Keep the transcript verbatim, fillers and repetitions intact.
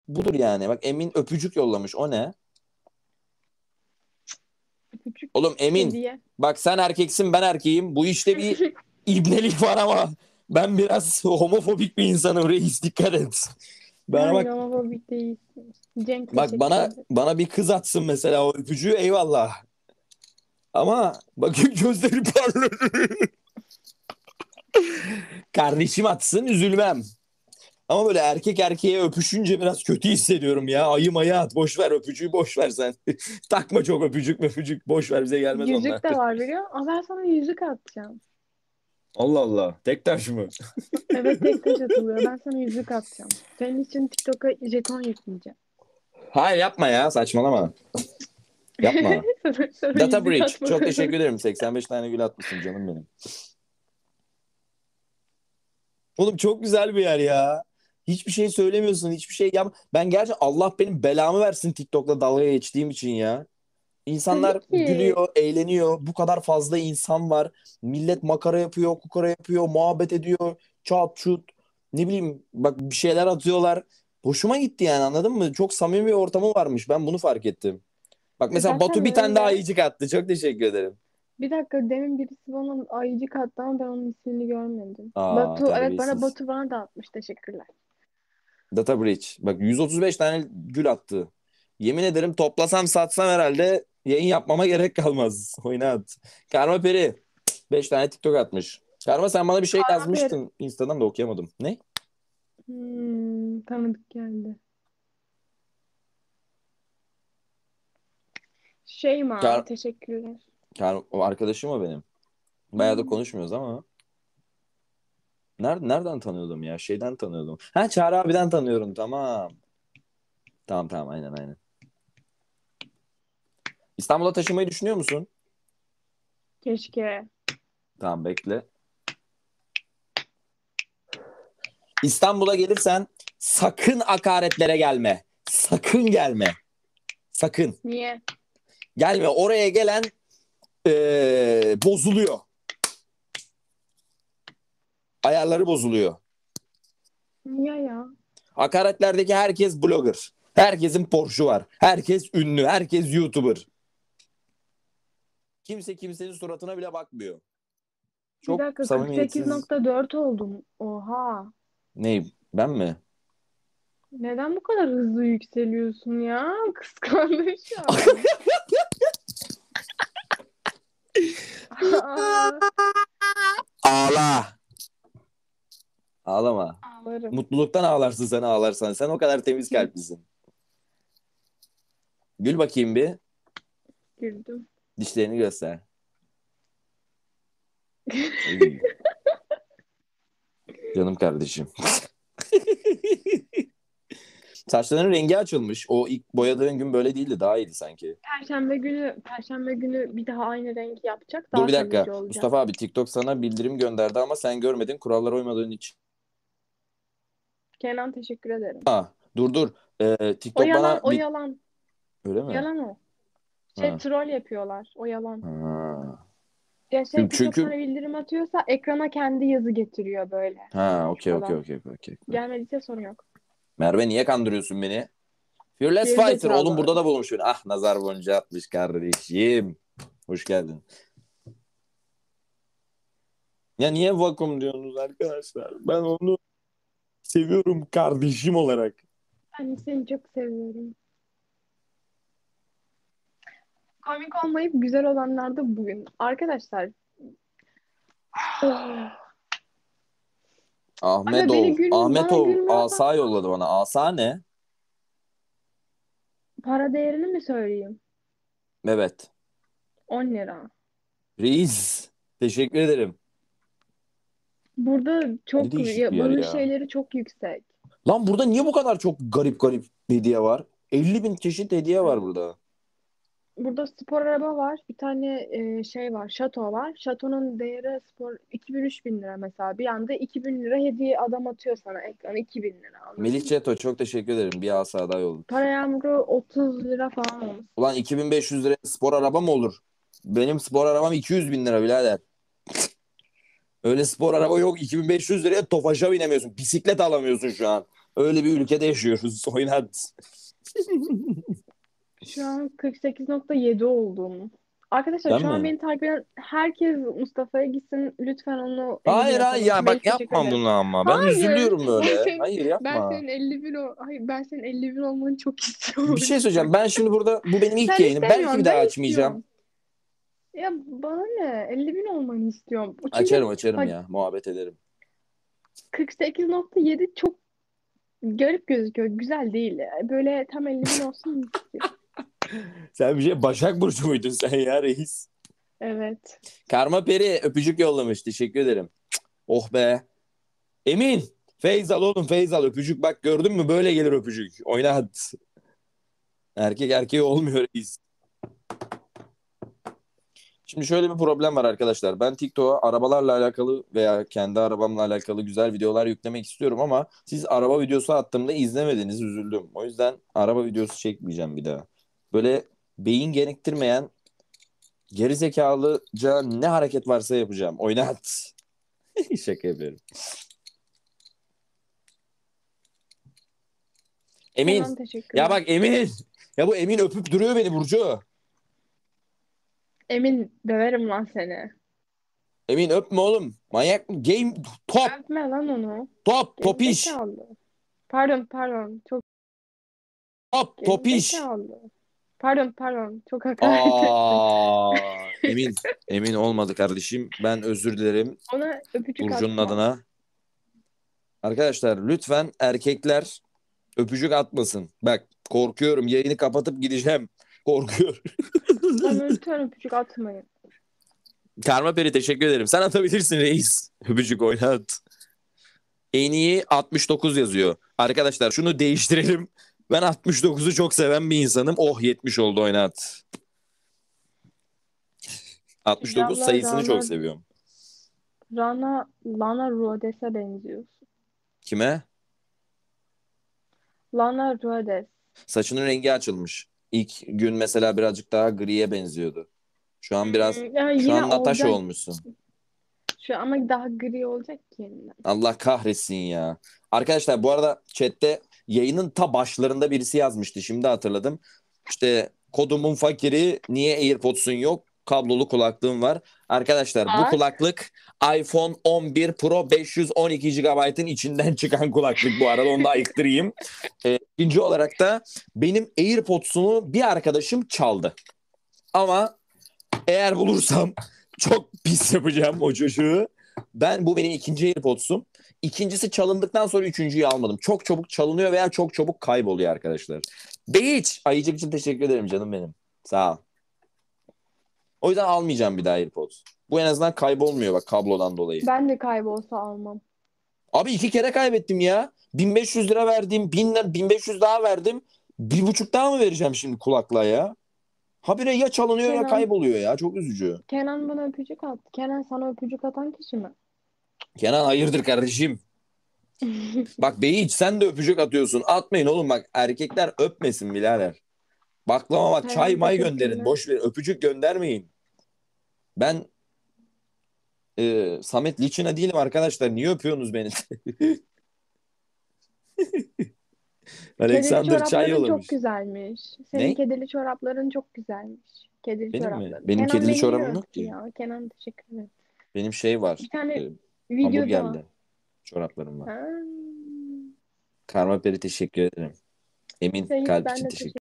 Budur yani. Bak Emin öpücük yollamış. O ne? Küçük Oğlum Emin. hediye. Bak sen erkeksin ben erkeğim. Bu işte bir ibnelik var ama ben biraz homofobik bir insanım reis dikkat et. Bana Hayır bak ama homofobik değilsin. Cenk bak teşekkür bana ederim. bana bir kız atsın mesela o öpücüğü eyvallah. Ama bakın gözleri parlıyor. Kardeşim atsın üzülmem. Ama böyle erkek erkeğe öpüşünce biraz kötü hissediyorum ya. Ayı mayı at. Boş ver öpücüğü boş ver sen. Takma çok öpücük öpücük. Boş ver bize gelmez onlar. Yüzük de var biliyor musun? Ama ben sana yüzük atacağım. Allah Allah. Tek taş mı? Evet tek taş atılıyor. Ben sana yüzük atacağım. Senin için TikTok'a jeton yükleyeceğim. Hayır yapma ya saçmalama. Yapma. Sana, sana Data yüzük Bridge. atmak Çok teşekkür olarak. ederim. seksen beş tane gül atmışsın canım benim. Oğlum çok güzel bir yer ya. Hiçbir şey söylemiyorsun. Hiçbir şey yap. Ben gerçekten Allah benim belamı versin TikTok'la dalga geçtiğim için ya. Tabii İnsanlar ki. gülüyor, eğleniyor. Bu kadar fazla insan var. Millet makara yapıyor, kukara yapıyor, muhabbet ediyor. Çat çut. Ne bileyim bak bir şeyler atıyorlar. Hoşuma gitti yani anladın mı? Çok samimi bir ortamı varmış. Ben bunu fark ettim. Bak E mesela zaten Batu bir tane daha öyle. ayıcık attı. Çok teşekkür ederim. Bir dakika demin birisi bana ayıcık attı ama ben onun ismini görmedim. Aa Batu evet bana terbiyesiz. Batu bana da atmış teşekkürler. Data Breach. Bak yüz otuz beş tane gül attı. Yemin ederim toplasam satsam herhalde yayın yapmama gerek kalmaz. Oynat. Karma Peri. beş tane TikTok atmış. Karma sen bana bir şey Haber. yazmıştın. Insta'dan da okuyamadım. Ne? Hmm, tanıdık geldi. Şeyma Kar, teşekkürler. Kar, o arkadaşım o benim. Bayağı da Hmm. konuşmuyoruz ama. Nerede, nereden tanıyordum ya? Şeyden tanıyordum. Ha Çağrı abiden tanıyorum. Tamam. Tamam tamam aynen aynen. İstanbul'a taşımayı düşünüyor musun? Keşke. Tamam bekle. İstanbul'a gelirsen sakın hakaretlere gelme. Sakın gelme. Sakın. Niye? Gelme. Oraya gelen eee, bozuluyor. Ayarları bozuluyor. Niye ya? Hakaretlerdeki herkes blogger. Herkesin Porsche'u var. Herkes ünlü. Herkes YouTuber. Kimse kimsenin suratına bile bakmıyor. Bir Çok dakika samimiyetsiz. kırk sekiz nokta dört oldum. Oha. Ne? Ben mi? Neden bu kadar hızlı yükseliyorsun ya? Kıskandım şu an. Aa, Ağla. Ağlama. ağlarım. Mutluluktan ağlarsın sen ağlarsan. Sen o kadar temiz kalplisin. Gül bakayım bir. Güldüm. Dişlerini göster. Uy, canım kardeşim. Saçlarının rengi açılmış. O ilk boyadığın gün böyle değildi. Daha iyiydi sanki. Perşembe günü, Perşembe günü bir daha aynı renk yapacak. Dur Daha bir dakika. kalıcı olacak. Mustafa abi TikTok sana bildirim gönderdi ama sen görmedin. Kurallara uymadığın için. Kenan teşekkür ederim. Ha, dur dur. Ee, O TikTok yalan, bana o bir... yalan. Öyle mi? Yalan o. Şey Ha. troll yapıyorlar. O yalan. Ha. Ya şey Çünkü, TikTok sana çünkü... bildirim atıyorsa ekrana kendi yazı getiriyor böyle. Ha, Dur okey okey falan. okey okey. Gelmediyse sorun yok. Merve niye kandırıyorsun beni? Fearless Fighter. Oğlum Gerizekalı. burada da bulmuş beni. Ah nazar boncuğu atmış kardeşim. Hoş geldin. Ya niye vakum diyorsunuz arkadaşlar? Ben onu seviyorum kardeşim olarak. Ben seni çok seviyorum. Komik olmayıp güzel olanlar da bugün. Arkadaşlar. Aga beni Ahmetov. gül, bana Ahmetov gülmüyorsan asa yolladı bana. Asa ne? para değerini mi söyleyeyim? Evet. on lira. Reis. Teşekkür ederim. Burada Ne çok değişik bir ya, yer bağış ya. şeyleri çok yüksek. Lan burada niye bu kadar çok garip garip hediye var? elli bin çeşit hediye var burada. Burada spor araba var. Bir tane e, şey var. Şato var. Şatonun değeri spor iki bin üç bin lira mesela. Bir anda iki bin lira hediye adam atıyor sana ekran iki bin lira Melih anladın mı? Çeto çok teşekkür ederim. Bir asa daha yolladı. Para yağmuru otuz lira falan olmuş. Ulan iki bin beş yüz liraya spor araba mı olur? Benim spor arabam iki yüz bin lira birader. Öyle spor araba yok. iki bin beş yüz liraya Tofaş'a binemiyorsun. Bisiklet alamıyorsun şu an. Öyle bir ülkede yaşıyoruz. Oynat. Şu an kırk sekiz nokta yedi oldum. Arkadaşlar Sen şu an mi? beni takip eden herkes Mustafa'ya gitsin. Lütfen onu elli bin Hayır hayır yapalım. ya, Melih bak teşekkür yapma ederim. bunu ama. Ben Hayır. üzülüyorum Ben böyle. senin Hayır ben yapma. senin elli bin o Hayır, ben senin elli bin olmanı çok Bir istiyorum şey şu söyleyeceğim. an. Ben şimdi burada, bu benim ilk Sen yayınım. Belki bir istemiyorsun. daha Ben açmayacağım. istiyorum. Ya bana ne? elli bin olmanı istiyorum. Çünkü Açarım açarım bak, ya. Muhabbet ederim. kırk sekiz nokta yedi çok garip gözüküyor. Güzel değil. Böyle tam elli bin olsun istiyorum. Sen bir şey, Başak Burcu muydun sen ya reis? Evet. Karma Peri öpücük yollamış. Teşekkür ederim. Oh be. Emin. Feyzal oğlum, Feyzal öpücük. Bak gördün mü, böyle gelir öpücük. Oyna hadi. Erkek erkeği olmuyor reis. Şimdi şöyle bir problem var arkadaşlar. Ben TikTok'a arabalarla alakalı veya kendi arabamla alakalı güzel videolar yüklemek istiyorum ama siz araba videosu attığımda izlemediniz, üzüldüm. O yüzden araba videosu çekmeyeceğim bir daha. Böyle beyin gerektirmeyen, gerizekalıca ne hareket varsa yapacağım. Oynat. Şaka yapıyorum. Emin. Kenan Ya teşekkürler. bak Emin. Ya bu Emin öpüp duruyor beni Burcu. Emin döverim lan seni. Emin öpme oğlum. Manyak mı? Game top. Öpme lan onu. Top. Topiş. Gerizekalı. Pardon pardon. Çok Top. Topiş. gerizekalı. Pardon pardon. Çok hakaret ettim. Aa, Emin. Emin olmadı kardeşim. Ben özür dilerim Ona öpücük Burcu'nun atma. adına. Arkadaşlar lütfen erkekler öpücük atmasın. Bak korkuyorum. Yayını kapatıp gideceğim. Korkuyorum. Bana lütfen öpücük atmayın. Karma Peri teşekkür ederim. Sen atabilirsin reis. Öpücük oynat. En iyi altmış dokuz yazıyor. Arkadaşlar şunu değiştirelim. Ben altmış dokuzu çok seven bir insanım. Oh yetmiş oldu, oynat. altmış dokuz Silahla sayısını çok Rana, seviyorum. Rana, Lana Rhodes'e benziyorsun. Kime? Lana Rhodes. Saçının rengi açılmış. İlk gün mesela birazcık daha griye benziyordu. Şu an biraz, Hmm, ya şu yine an Natasha olacak. olmuşsun. Şu ama daha gri olacak ki yeniden. Allah kahretsin ya. Arkadaşlar bu arada chatte yayının ta başlarında birisi yazmıştı. Şimdi hatırladım. İşte kodumun fakiri, niye AirPods'un yok? Kablolu kulaklığım var. Arkadaşlar bu Bak. kulaklık iPhone on bir Pro beş yüz on iki gigabaytın içinden çıkan kulaklık bu arada, onu da ayıktırayım. Ee, ikinci olarak da benim AirPods'umu bir arkadaşım çaldı. Ama eğer bulursam çok pis yapacağım o çocuğu. Ben, bu benim ikinci AirPods'um. İkincisi çalındıktan sonra üçüncüyü almadım. Çok çabuk çalınıyor veya çok çabuk kayboluyor arkadaşlar. Beach. Ayıcık için teşekkür ederim canım benim. Sağ ol. O yüzden almayacağım bir daha AirPods. Bu en azından kaybolmuyor bak, kablodan dolayı. Ben de kaybolsa almam. Abi iki kere kaybettim ya. bin beş yüz lira verdim. bin, bin beş yüz daha verdim. Bir buçuk daha mı vereceğim şimdi kulaklığa ya? Habire ya çalınıyor ya Kenan, kayboluyor ya. Çok üzücü. Kenan bana öpücük attı. Kenan sana öpücük atan kişi mi? Kenan hayırdır kardeşim? Bak Beyiç, sen de öpücük atıyorsun. Atmayın oğlum, bak erkekler öpmesin birader. Baklava bak, çay Kenan may gönderin. teşekkürler. Boş ver, öpücük göndermeyin. Ben e, Samet Liçina değilim arkadaşlar. Niye öpüyorsunuz beni? Kedili Alexander çay çorapların çok yollamış. güzelmiş. Senin Ne? kedili çorapların çok güzelmiş. Kedili Benim mi? çorapların. Benim Kenan kedili beni niye çorabım yok öptü ki. ya? Kenan teşekkür ederim. Benim şey var. Bir tane E, videoda. hamburgerli çoraplarım var. Ha. Karma Peri teşekkür ederim. Emin Seyit kalp ben için de teşekkür teşekkür